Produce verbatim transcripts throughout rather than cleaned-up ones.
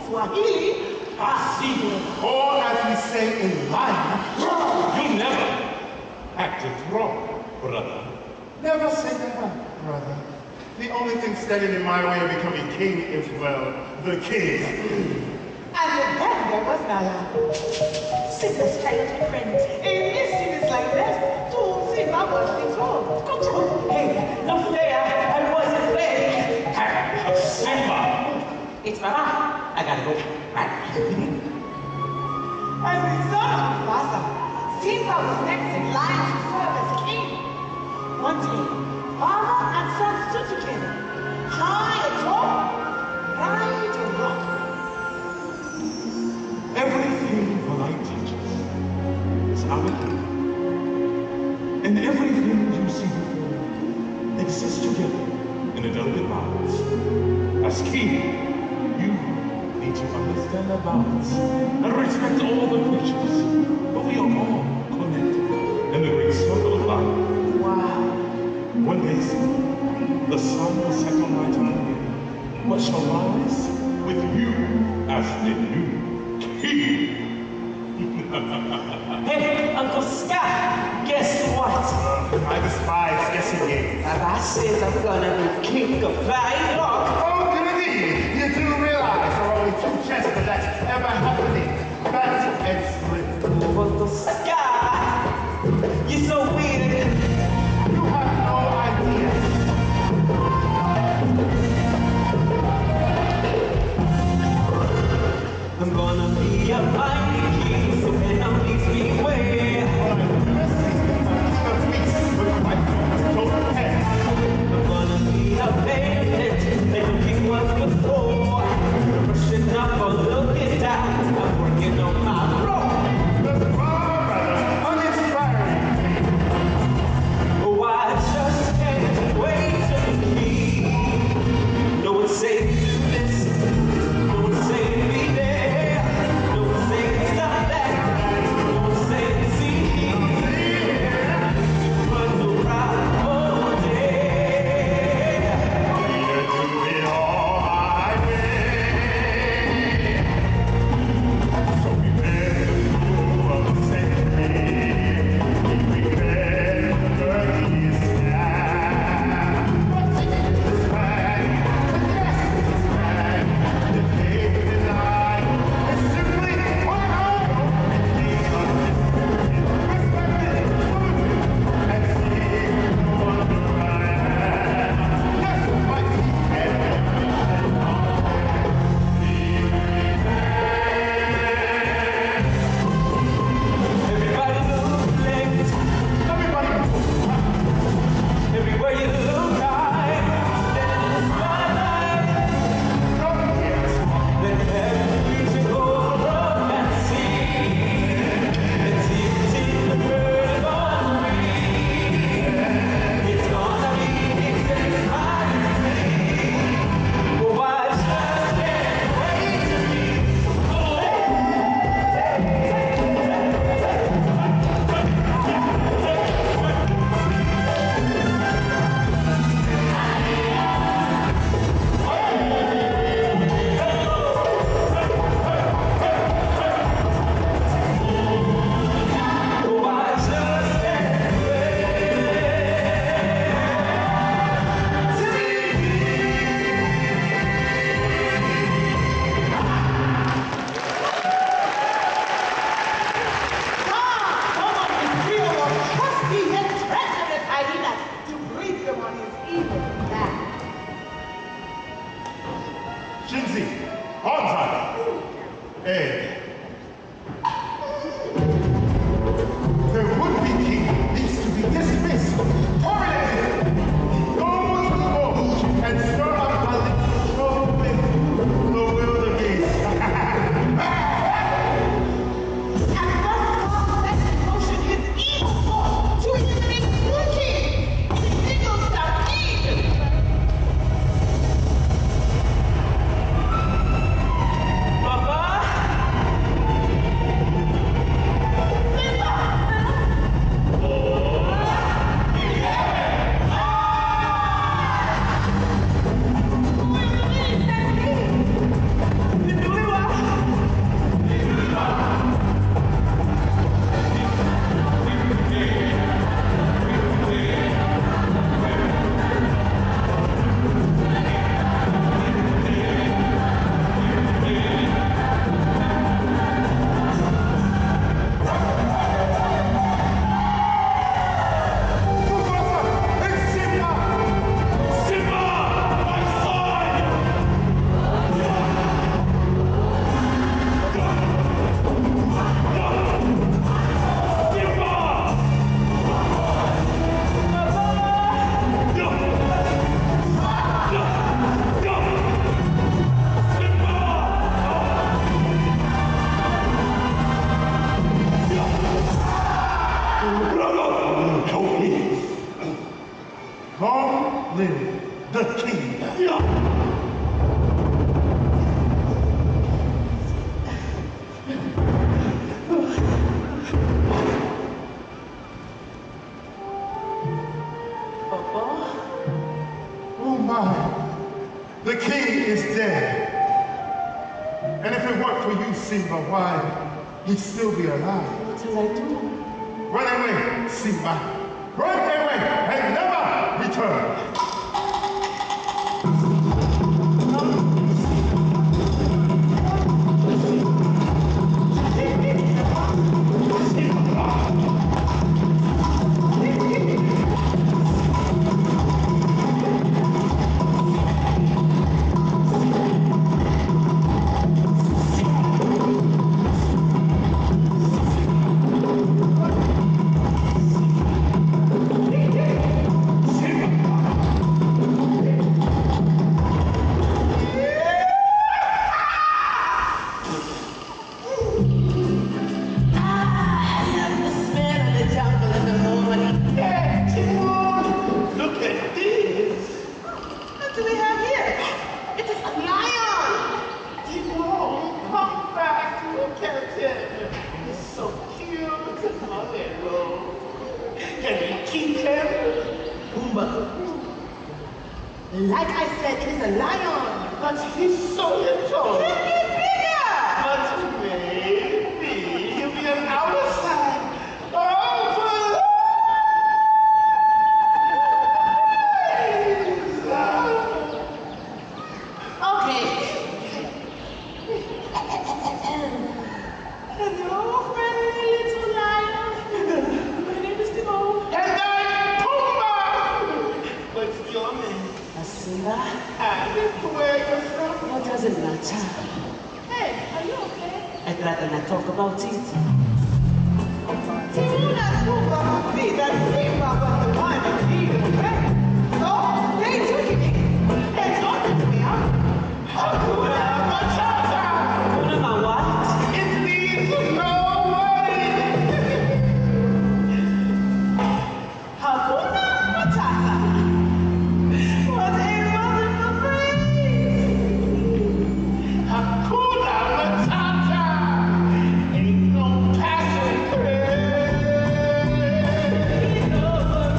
Swahili, Asibu. Or as we say in Latin, You never acted wrong, brother. never say never, brother. The only thing standing in my way of becoming king is, well, the king. And then there was Nala. Simba's childhood friend. A mischievous like that. To Simba was before. Control. Hey, not fair. I wasn't ready. Simba! It's Mama. I gotta go. Right. As a son of Mufasa, Simba was next in line to serve as king. One day, father and son stood together, high atop, right or wrong. Everything the light teaches is how it is. And everything you see before exists together in a delicate balance. As king, you need to understand the balance and respect all the creatures. But we are all connected in the great circle of life. Wow. One day, the sun will set on my time, but shall rise with you as the new king. Hey, Uncle Scott, guess what? I despise guessing games. Baba says I'm gonna be king of Flying Rock. Oh, indeed, you do realize there are only two chances of that ever happening. Fat and slim. Uncle Scott, you're so weird. You have no idea. I'm gonna be a mighty king, so enemies beware. I'm gonna be a bandit, and the king was before. Pushing up or looking down, I'm working on my road. Oh, I just can't wait to be king. No one's safe to do this, no one's safe to be there, no one's safe to stop that, no one's safe to see me. Run around all day. Do it all my way. So prepare to go up the same way. Remember this now. This flag, this flag, the king is I. It's simply one hour. King of respected, and see no wonder I am. Yes, my Everybody look left, everywhere you look right, stand in the spotlight. Let heaven reach and hold up and see. Let's see if it's in the bird on me. It's gonna be exciting. Oh, I just can't wait to be. Oh, I just can't Shinzi, Hanzai, Hey. The would-be king needs to be dismissed, terminated. Go to the bush and stir up a little trouble with the wildebeest. Papa, the king. Oh my, the king is dead. And if it weren't for you, Simba, why, he'd still be alive. What shall I do? Run away, Simba. Run away and never return. Like I said, it is a lion. But he's so little. He'll be bigger. But maybe he'll be on our side. Oh, Okay. Hello, friendly little lion. My name is Timon. and I'm Pumbaa. What's your name? Simba, And where you're from? what does it matter? Hey, are you okay? I'd rather not talk about it. Timon and Pumbaa be that Simba was the one that needed the bread. So they took it. They taught it to me, huh? Hakuna Matata. Hakuna Ma what? It means nobody. Hakuna Matata. What a wonderful phrase. Hakuna Matata. Ain't no passion. He knows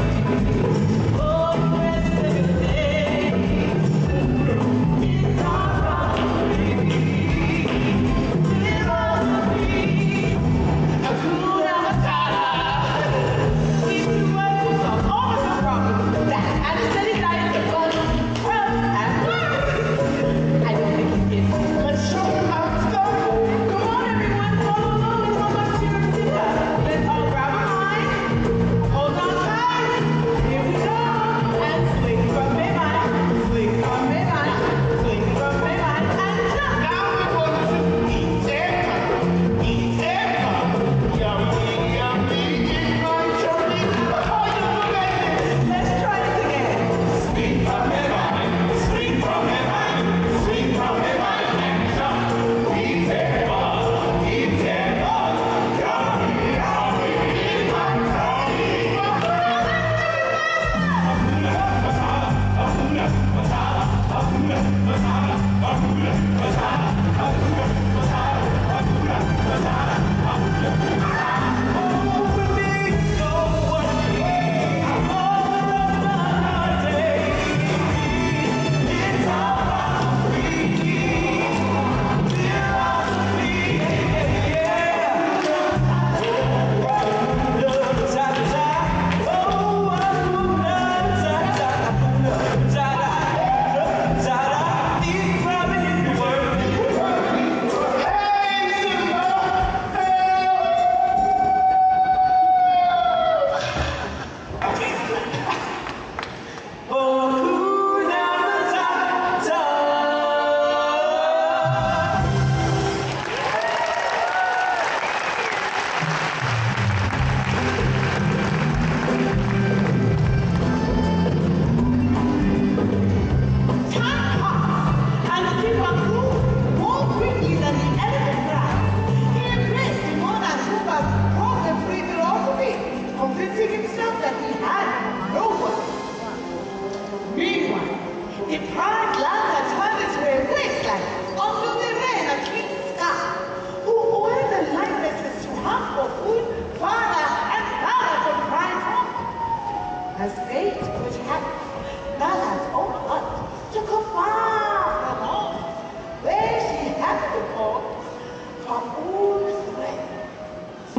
are all threats.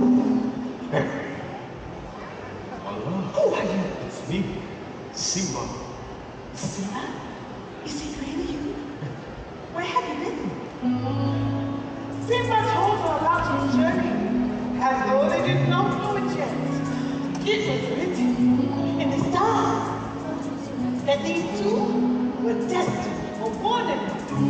Allah. Who are you? It's me, Simba. Simba? Is it really you? Where have you been? Simba told her about his journey, as though they did not know it yet. It was written in the stars that these two were destined for more than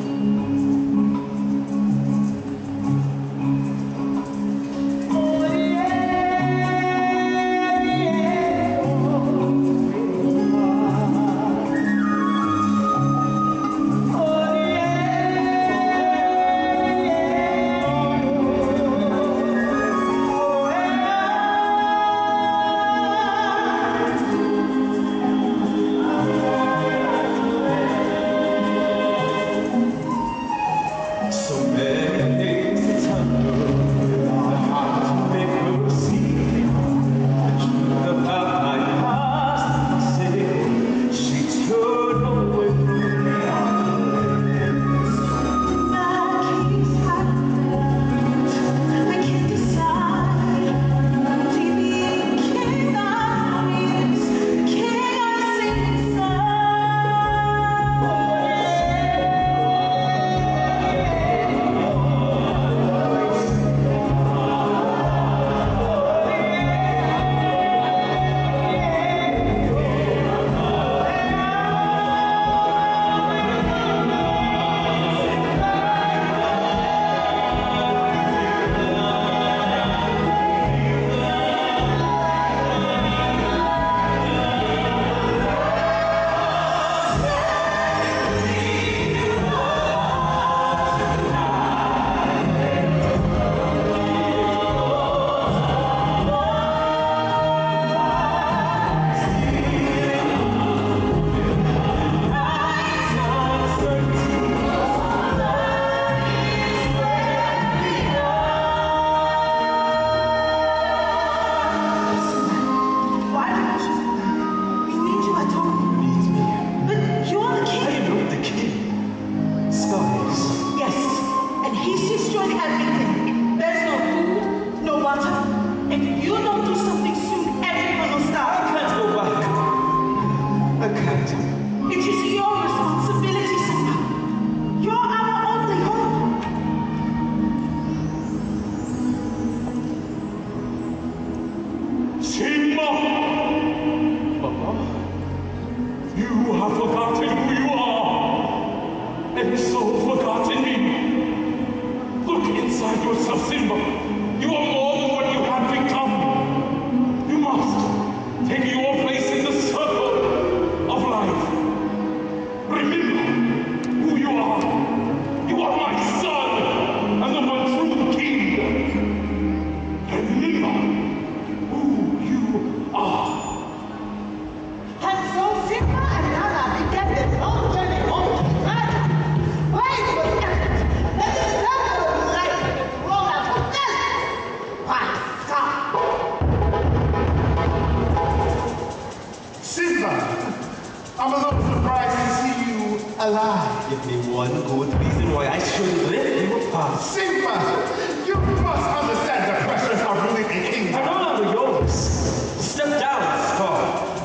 Give me one good reason why I should let you pass. Simba, you must understand the pressures of ruling a kingdom. I'm no longer yours. Step down, Scar.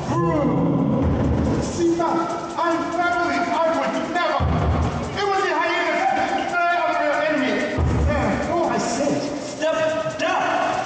Simba, I'm family. I would never. It was the hyenas. They are the real enemy. There, go. I said, step down.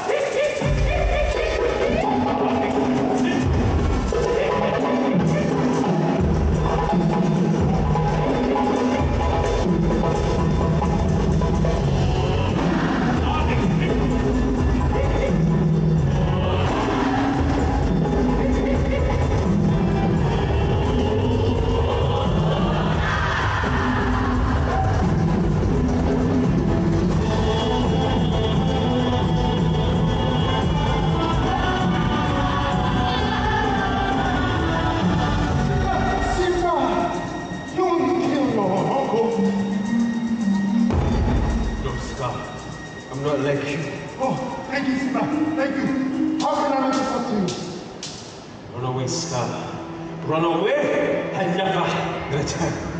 I'm not like you. Oh, thank you, Simba. Thank you. How can I make this up to you? Run away, Scar. Run away and never return.